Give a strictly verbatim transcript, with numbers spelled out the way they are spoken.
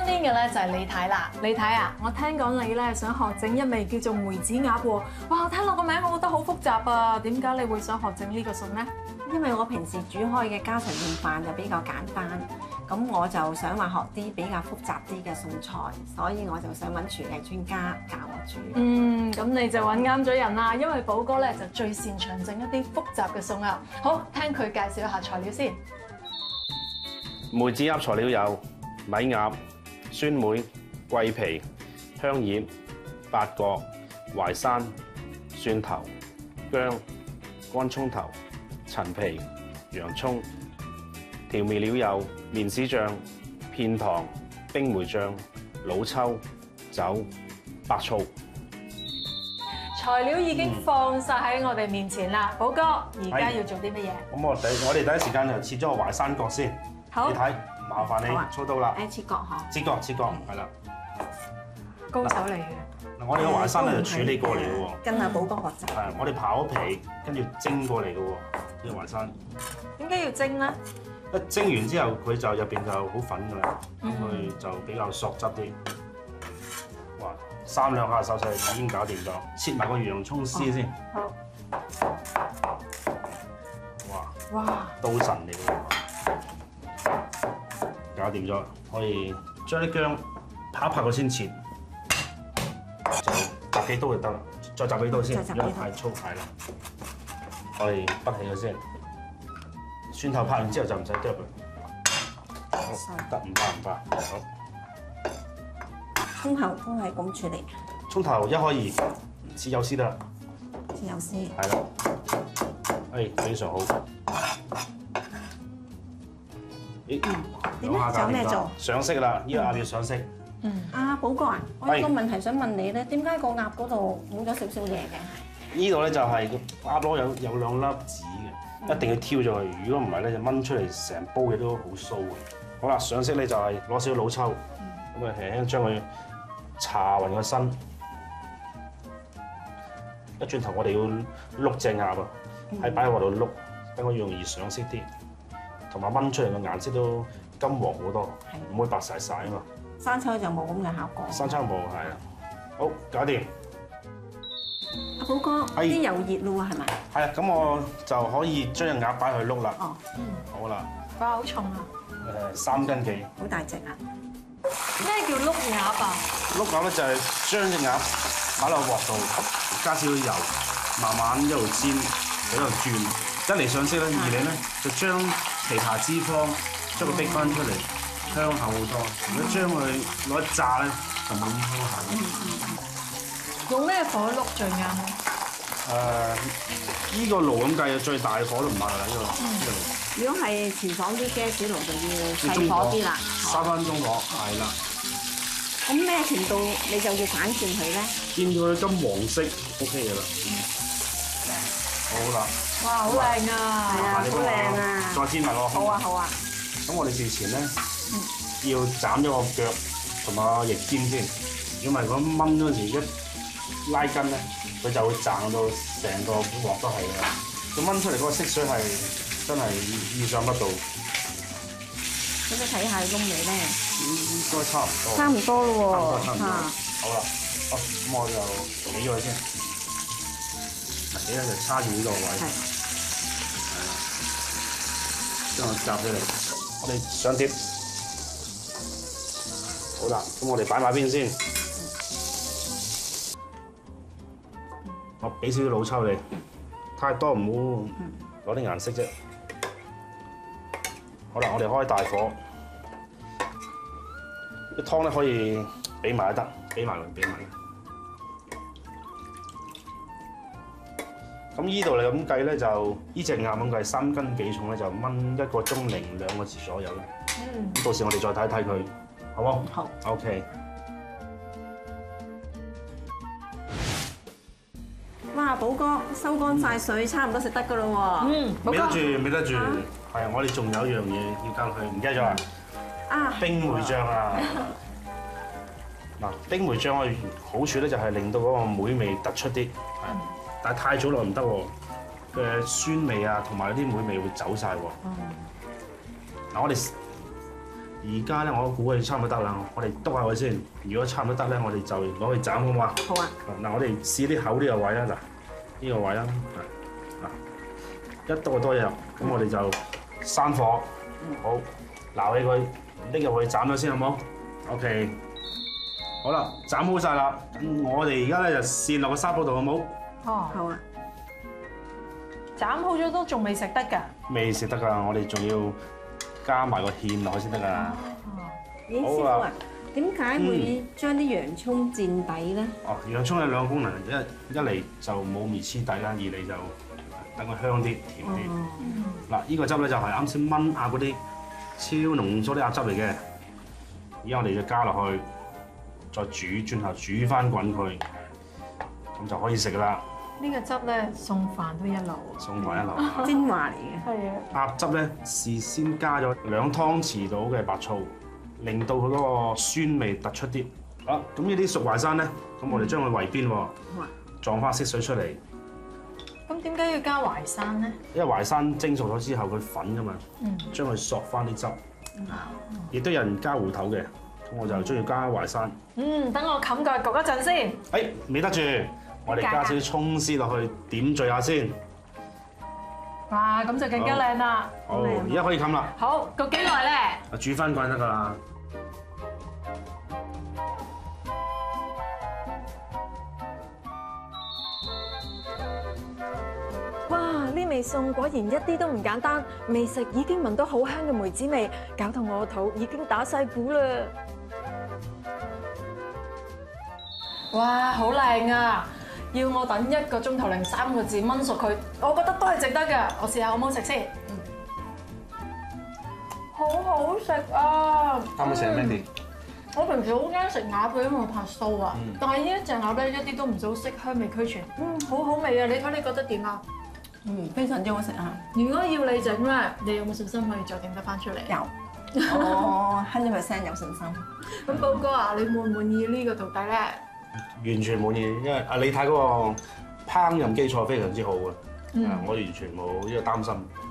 身邊嘅咧就係李太啦。李太啊，我聽講你咧想學整一味叫做梅子鴨喎。哇，聽落個名我覺得好複雜啊！點解你會想學整呢個餸咧？ 因為我平時煮開嘅家常便飯就比較簡單，咁我就想話學啲比較複雜啲嘅餸菜，所以我就想揾廚藝專家教我煮。 嗯，咁你就揾啱咗人啦，因為寶哥咧就最擅長整一啲複雜嘅餸啊。好，聽佢介紹一下材料先。 梅子鴨材料有米鴨、酸梅、桂皮、香葉、八角、淮山、蒜頭、薑、乾葱頭、陳皮、洋葱。調味料有麵豉醬、片糖、冰梅醬、老抽、酒、白醋。 材料已經放晒喺我哋面前啦，寶哥，而家要做啲乜嘢？ 咁我第我哋第一時間就切咗個淮山角先。 好， 你睇，麻煩你操刀啦。 誒切角嗬， 切角切角，係啦。 高手嚟嘅。 嗱，我哋嘅淮山咧就處理過嚟嘅喎。 跟阿寶哥學習。 係，我哋刨咗皮，跟住蒸過嚟嘅喎，呢個淮山。 點解要蒸咧？ 一蒸完之後，佢就入邊就好粉㗎啦，咁佢就比較索汁啲。哇！三兩下手勢已經搞掂咗，切埋個洋葱絲先。 好。 哇！ 哇！ 刀神嚟嘅喎，搞掂咗，可以將啲薑拍一拍佢先切，就揼幾刀就得啦。再揼幾刀先，因為太粗係啦。我哋滗起佢先。蒜頭拍完之後就唔使剁佢，得唔怕唔怕，好。 葱頭都係咁處理， 葱頭一可以切幼絲得啦， 切幼絲， 係啦，誒非常好。咦， 點咧？仲有咩做？ 上色啦，呢個鴨要上色。 嗯。阿寶哥啊，我有個問題想問你咧，點解個鴨嗰度冇咗少少嘢嘅？ 呢度咧就係鴨螺有有兩粒籽嘅，一定要挑咗佢。如果唔係咧，就炆出嚟成煲嘢都好酥嘅。好啦，上色咧就係攞少少老抽，咁啊輕輕將佢搽勻個身。一轉頭我哋要碌隻鴨啊，喺擺喺鑊度碌，等佢容易上色啲，同埋炆出嚟個顏色都金黃好多，唔會白曬曬啊嘛。 生抽就冇咁嘅效果。 生抽冇係啊，好搞掂。 阿寶哥，啲油熱咯喎，係咪？ 係啊，咁我就可以將隻鴨擺去碌啦。 哦，嗯， 好啦。 哇，好重啊！ 誒，三斤幾。 好大隻啊！ 咩叫碌鴨啊？ 碌鴨咧就係將隻鴨擺落鑊度，加少少油，慢慢一路煎，一路轉。一嚟上色咧，二嚟咧就將皮下脂肪將佢逼翻出嚟，香口好多。如果將佢攞一炸咧，就冇咁香口。 用咩火碌最啱咧？ 誒，依個爐咁計，最大火都唔怕啦，呢個呢個爐。 如果係廚房啲 gas 爐就要細火啲啦， 三分鐘火，係啦。 咁咩程度你就要反轉佢咧？ 見到佢金黃色 ，OK 嘅啦。好啦。 哇，好靚啊！ 係啊，好靚啊！ 再煎埋個。 好啊，好啊。 咁我哋事前咧要斬咗個腳同埋個翼尖先，如果唔係咁炆嗰陣時一拉筋咧，佢就會掙到成個鑊都係㗎啦。佢炆出嚟嗰個色水係真係意想不到。 咁你睇下燶味咧， 應該差唔多。 差唔多咯喎。 差唔多，差唔多。好啦，好，咁我就起咗佢先。起咧就叉住呢個位。係。係啦。將佢夾起嚟，我哋上碟。好啦，咁我哋擺埋邊先。我俾少少老抽你，太多唔好攞啲顏色啫。好啦，我哋開大火，啲湯咧可以俾埋都得，俾埋佢，俾埋。咁依度你咁計咧，就依隻鴨咁計三斤幾重咧，就燜一個鐘零兩個字左右啦。嗯。咁到時我哋再睇睇佢，好冇？好。OK。 哇，寶哥收乾晒水，差唔多食得噶咯喎。 嗯， 未得住，未得住。係啊，我哋仲有一樣嘢要教佢，唔記得咗啊？啊，冰梅醬啊！嗱，冰梅醬嘅好處咧就係令到嗰個梅味突出啲，係，但係太早落唔得喎，嘅酸味啊同埋啲梅味會走晒喎。嗱，我哋而家咧，我估佢差唔多得啦。我哋篤下佢先。如果差唔多得咧，我哋就攞去斬好唔好啊？ 好啊。 嗱，我哋試啲口呢個位啦，嗱，呢個位啦，嗱，一篤就多嘢，咁我哋就閂火，好，撈起佢，拎入去斬咗先，好唔好 ？OK， 好啦，斬好晒啦。我哋而家咧就跣落個砂煲度，好唔好？ 哦， 好啊。 斬好咗都仲未食得㗎。 未食得㗎，我哋仲要加埋個芡落去先得㗎。 咦，師傅啊，點解會將啲洋葱墊底咧？ 哦，洋葱有兩個功能，一一嚟就冇味黐底啦，二嚟就等佢香啲、甜啲。嗱，呢個汁咧就係啱先炆鴨嗰啲超濃縮啲鴨汁嚟嘅。而家我哋就加落去，再煮，轉頭煮翻滾佢，咁就可以食啦。 呢個汁咧送飯都一流。 送飯一流。 精華嚟嘅。 係啊。 鴨汁咧事先加咗兩湯匙到嘅白醋，令到佢嗰個酸味突出啲。好，咁呢啲熟淮山咧，咁我哋將佢圍邊喎，撞翻色水出嚟。 咁點解要加淮山咧？ 因為淮山蒸熟咗之後佢粉噶嘛，將佢索翻啲汁。亦都有人加芋頭嘅，咁我就中意加淮山。 嗯，等我冚蓋焗一陣先。 誒，未得住，我哋加少啲葱絲落去點綴下先。 哇，咁就更加靚啦。 好，而家可以冚啦。 好，焗幾耐咧？ 啊，煮翻慣得㗎啦。 哇！呢味餸果然一啲都唔簡單，未食已經聞到好香嘅梅子味，搞到我個肚已經打晒鼓啦！ 哇，好靚啊！要我等一個鐘頭零三個字燜熟佢，我覺得都係值得嘅。我試下好唔好食先？好好食啊！ 啱唔啱食 Mandy？ 我平時好驚食鴨嘅，因為我怕臊啊。但係呢一隻鴨咧，一啲都唔糟色，香味俱全。嗯，好好味啊！你睇你覺得點啊？ 嗯，非常之好食啊！ 如果要你整咧，你有冇信心可以再整得翻出嚟？ 有，我百分之百有信心。 咁寶哥啊，你滿唔滿意呢個徒弟咧？ 完全滿意，因為阿李太嗰個烹飪基礎非常之好嘅，我完全冇呢個擔心。